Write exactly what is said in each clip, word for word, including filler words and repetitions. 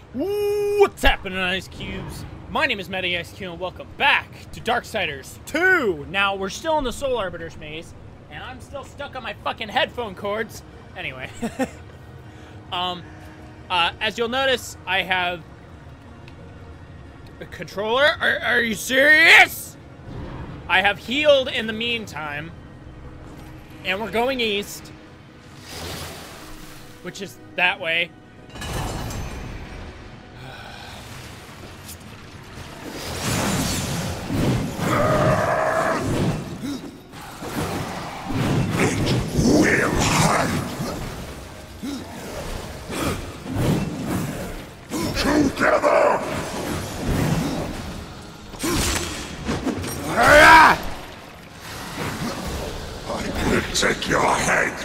What's happening, Ice Cubes? My name is Meta Ice Cube, and welcome back to Darksiders two! Now, we're still in the Soul Arbiter's maze, and I'm still stuck on my fucking headphone cords. Anyway. um, uh, as you'll notice, I have a controller. Are, are you serious? I have healed in the meantime, and we're going east, which is that way. Together! I will take your head!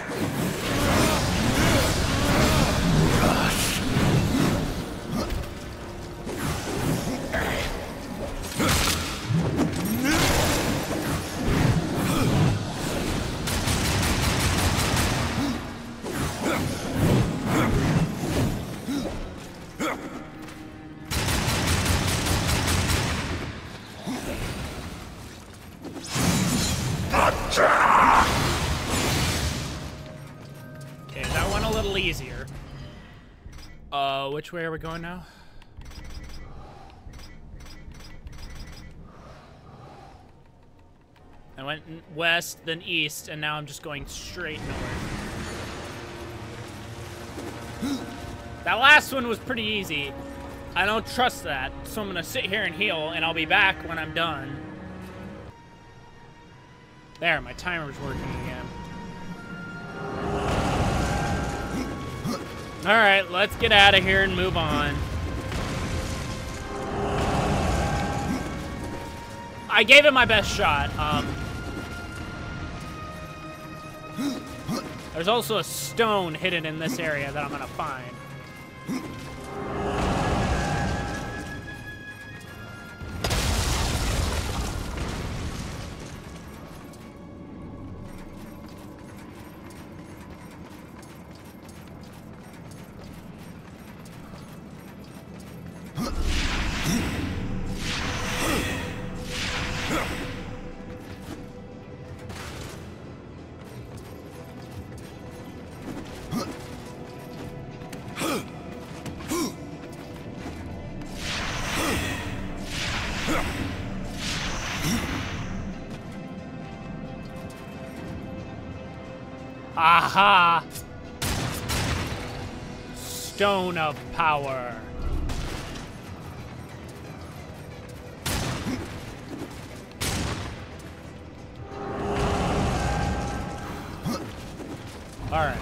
Okay, that went a little easier. Uh, which way are we going now? I went west, then east, and now I'm just going straight north. That last one was pretty easy. I don't trust that, so I'm gonna sit here and heal, and I'll be back when I'm done. There, my timer's working again. Alright, let's get out of here and move on. I gave it my best shot. Um, there's also a stone hidden in this area that I'm gonna find. Aha! Stone of Power. All right.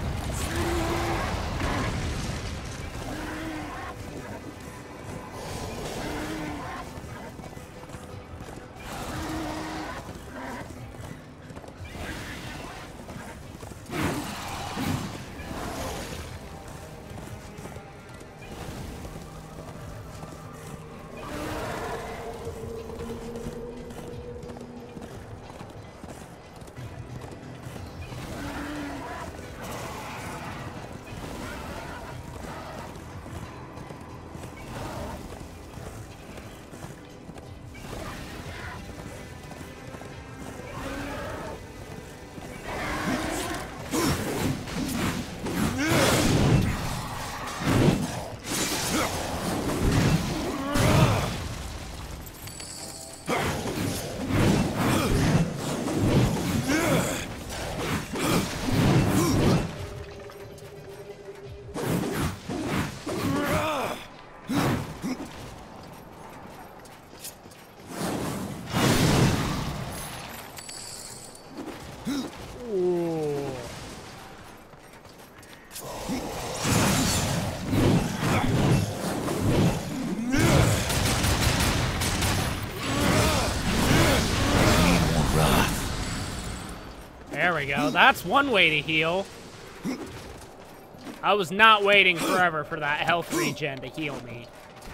There we go. That's one way to heal. I was not waiting forever for that health regen to heal me.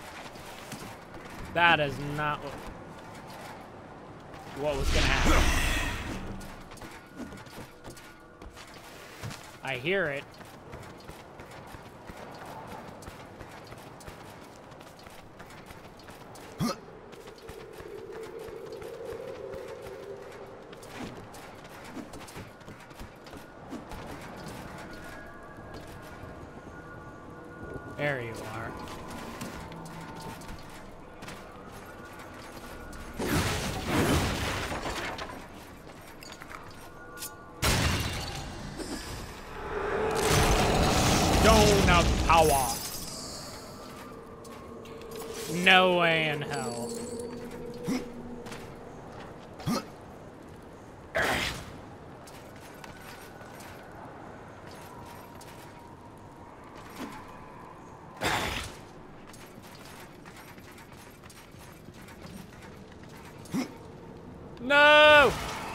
That is not what, what was gonna happen. I hear it. There you are. Stone of power. No way in hell. No!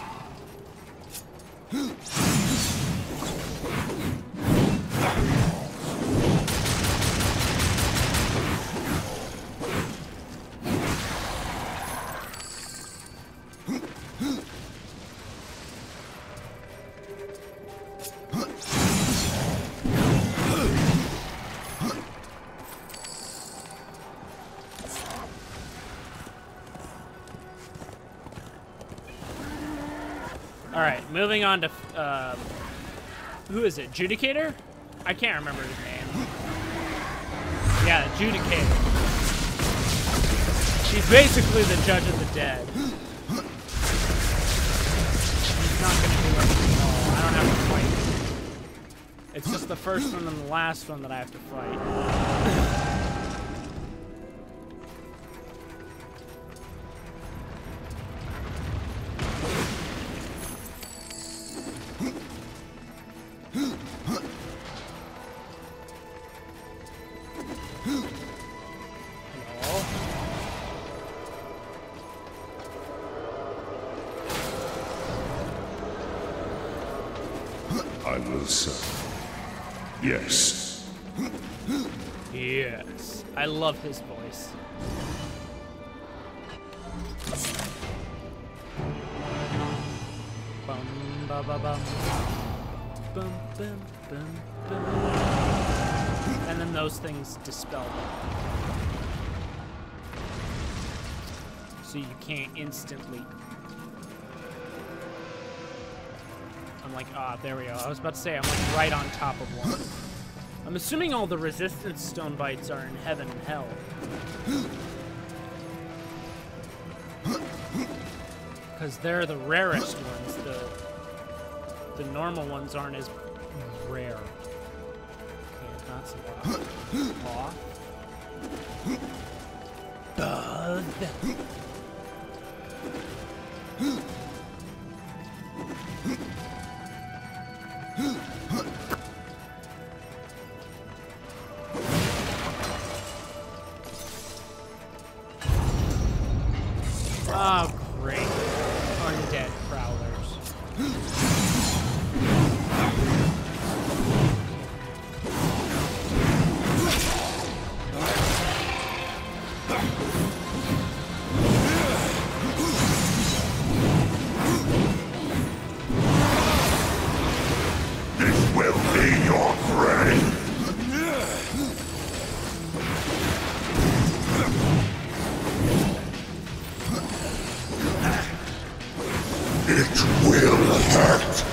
All right, moving on to, uh, who is it? Judicator? I can't remember his name. Yeah, Judicator. She's basically the judge of the dead. She's not gonna do anything at all. I don't have to fight. It's just the first one and the last one that I have to fight. I will serve. Yes. Yes. I love his voice. Bum ba ba bum. Bum bum bum bum. And then those things dispel them. So you can't instantly. I'm like, ah, there we go. I was about to say, I'm like right on top of one. I'm assuming all the resistance stone bites are in heaven and hell. Because they're the rarest ones. The the normal ones aren't as rare. Okay, that's a lot. Bug. Oh, great. Undead prowlers. This will be your grave. It will hurt.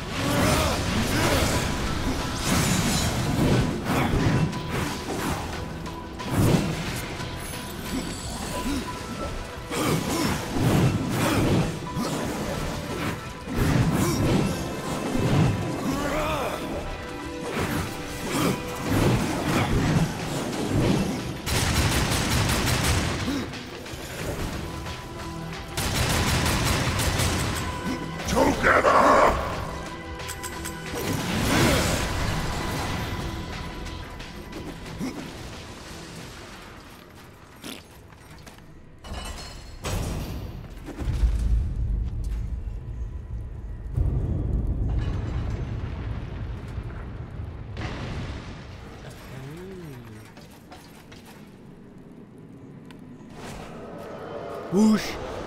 Together! Whoosh.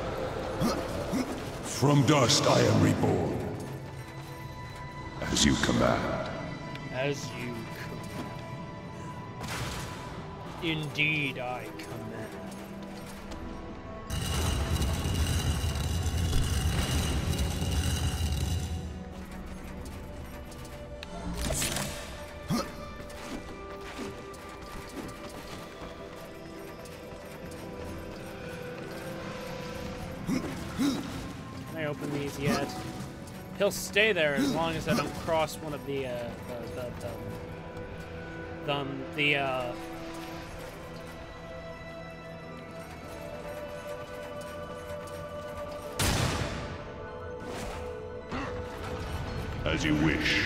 From dust I am reborn. As you command. As you command. Indeed, I command. open these yet. He'll stay there as long as I don't cross one of the, uh, the, the, the, the, the, uh... As you wish.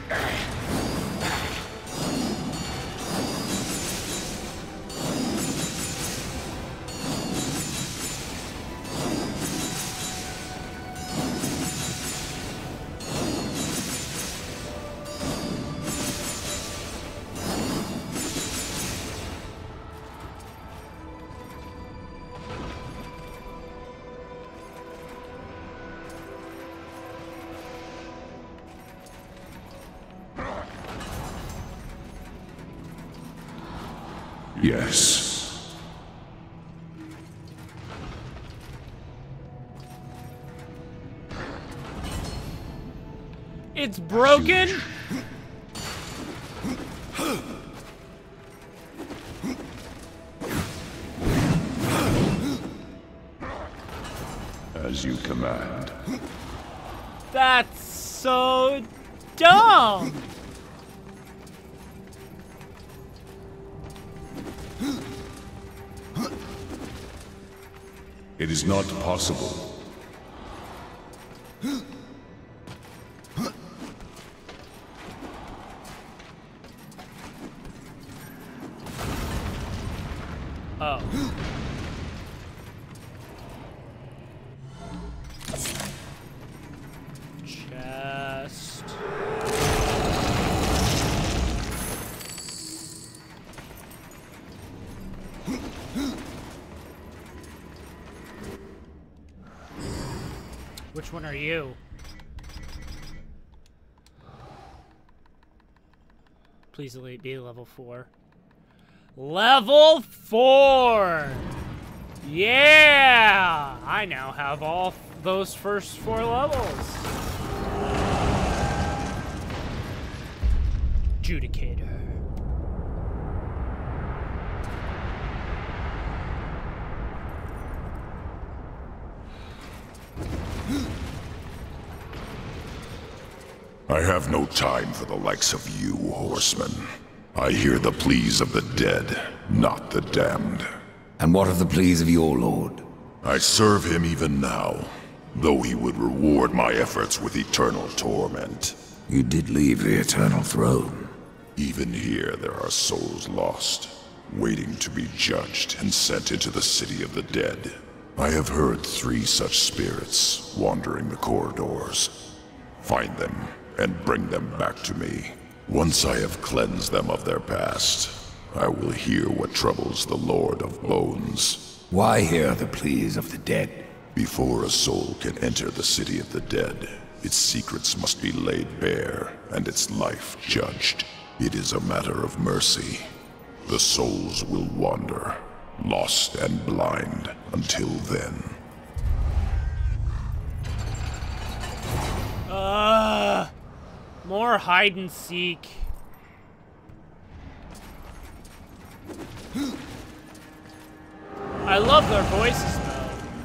Yes. It's broken? As you command. That's so dumb! It is not possible. Oh. Chest. Which one are you? Please elite be level four. Level four! Yeah! I now have all those first four levels. Judicator. I have no time for the likes of you, horsemen. I hear the pleas of the dead, not the damned. And what of the pleas of your lord? I serve him even now, though he would reward my efforts with eternal torment. You did leave the eternal throne. Even here there are souls lost, waiting to be judged and sent into the city of the dead. I have heard three such spirits wandering the corridors. Find them and bring them back to me. Once I have cleansed them of their past, I will hear what troubles the Lord of Bones. Why hear the pleas of the dead? Before a soul can enter the city of the dead, its secrets must be laid bare and its life judged. It is a matter of mercy. The souls will wander, lost and blind, until then. Uh, more hide and seek. I love their voices, though.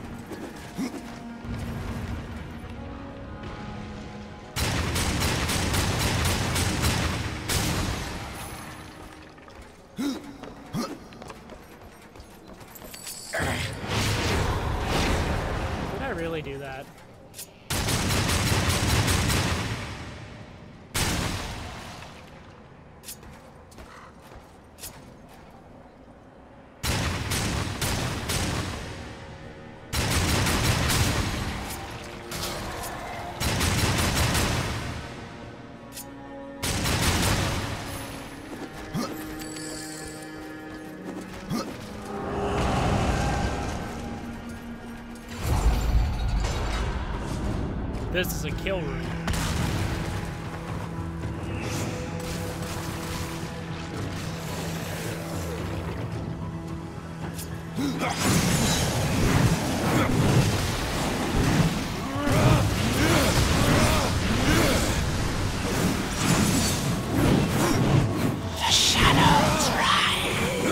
Did I really do that? This is a kill room. The shadows rise.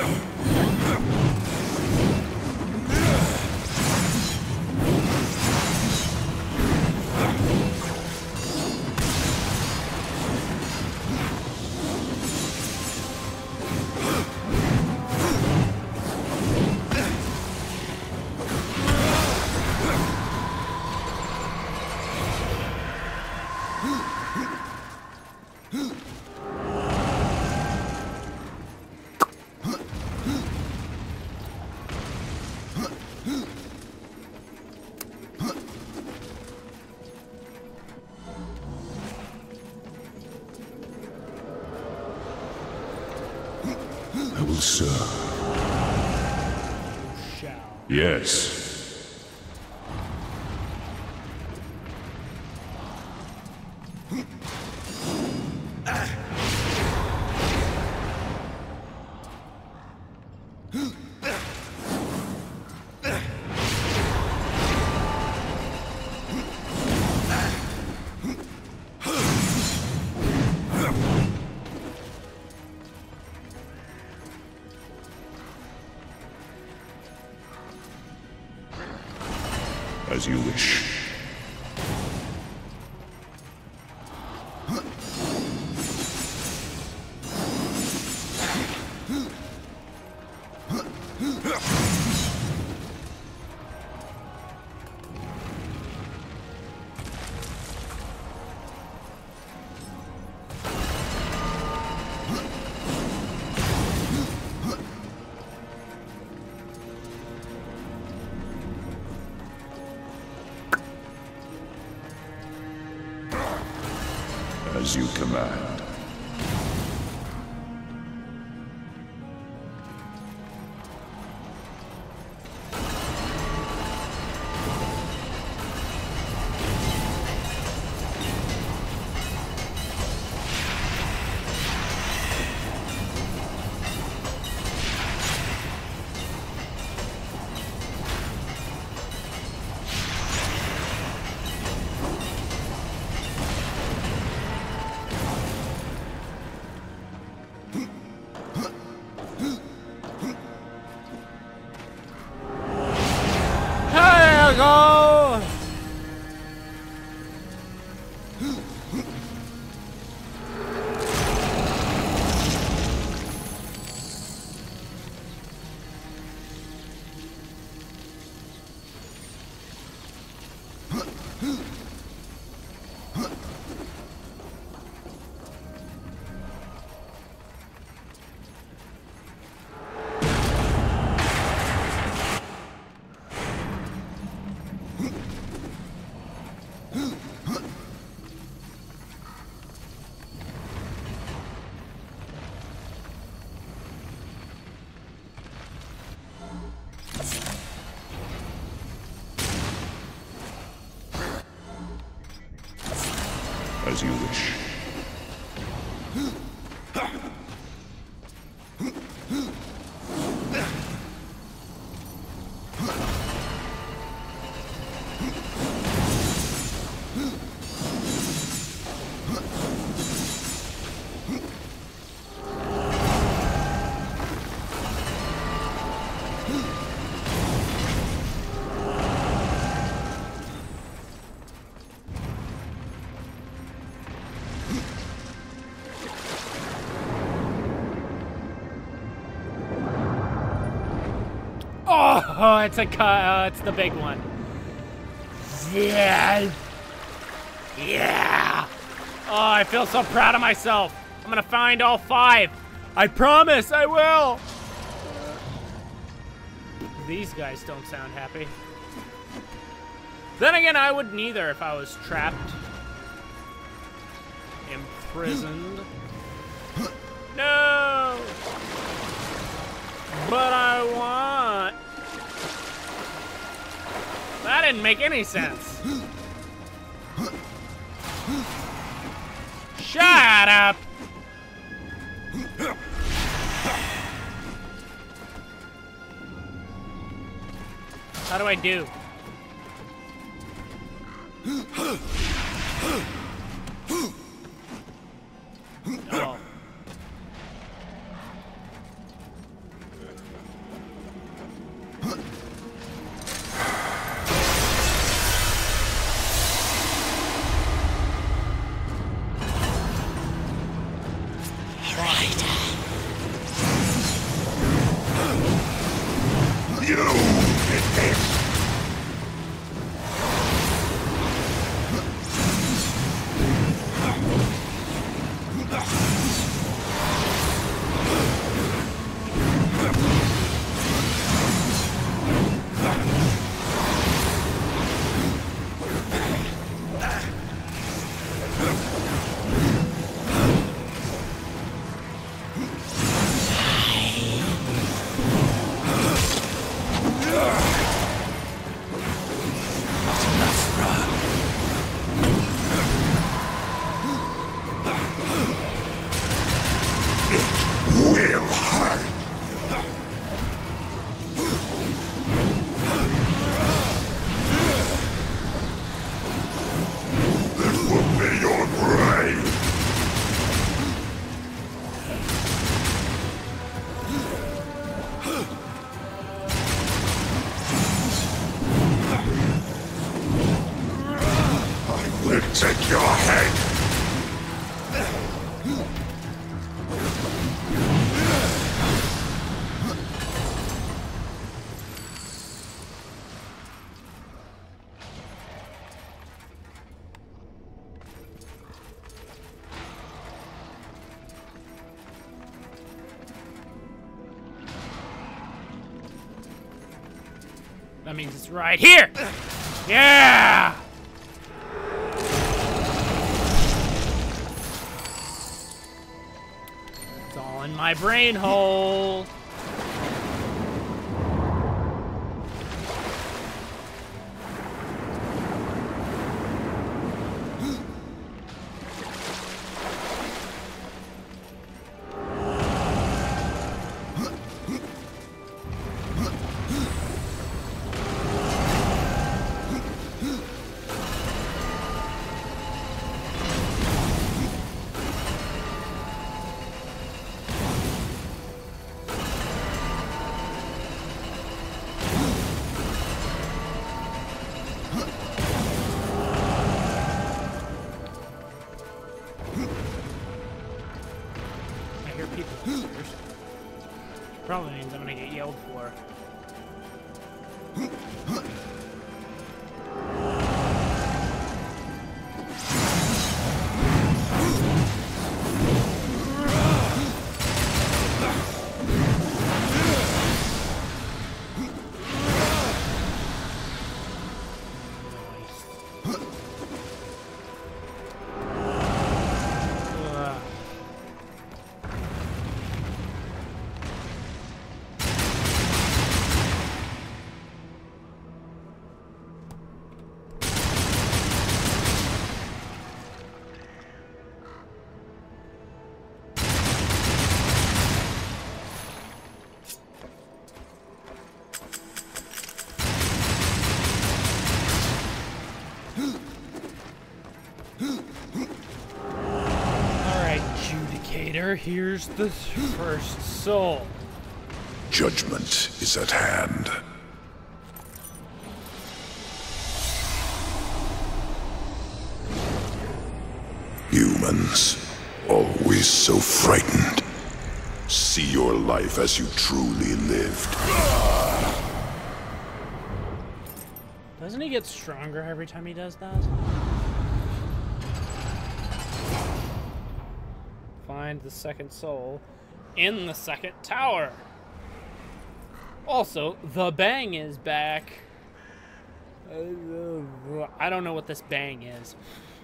sir. Shall. Yes. As you wish. As you command. Go! As you wish. Oh, it's a cut. Uh, it's the big one. Yeah. Yeah. Oh, I feel so proud of myself. I'm gonna find all five. I promise I will. These guys don't sound happy. Then again, I would neither if I was trapped. Imprisoned. No. But I want. That didn't make any sense. Shut up. How do I do? Oh. You did this! That means it's right here. Yeah! It's all in my brain hole. Probably means I'm gonna get yelled for. Here's the first soul. Judgment is at hand. Humans, always so frightened. See your life as you truly lived. Doesn't he get stronger every time he does that? Find the second soul in the second tower. Also, the bang is back. I don't know what this bang is.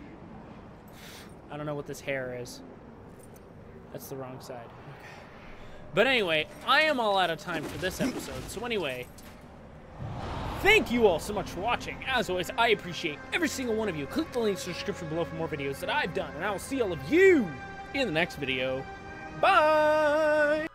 I don't know what this hair is. That's the wrong side. But anyway, I am all out of time for this episode. So anyway, thank you all so much for watching. As always, I appreciate every single one of you. Click the links in the description below for more videos that I've done. And I will see all of you in the next video. Bye!